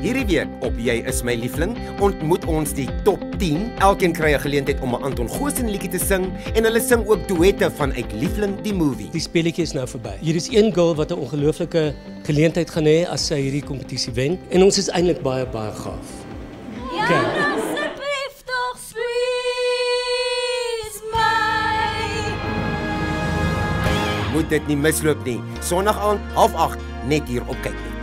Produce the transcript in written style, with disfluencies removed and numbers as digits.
Hierdie week op Jy is my liefling ontmoet ons die top 10. Elkeen kry 'n geleentheid om 'n Anton Goosen liedjie te sing en hulle sing ook duette vanuit Liefling die movie. Die spelletjie is nou verby. Hier is een girl wat 'n ongelooflike geleentheid gaan hê as sy hierdie kompetisie wen en ons is eintlik baie gaaf. Ja, asseblief tog squeeze my. Moet dit nie misloop nie. Sondag aand 7:30 net hier op kyk.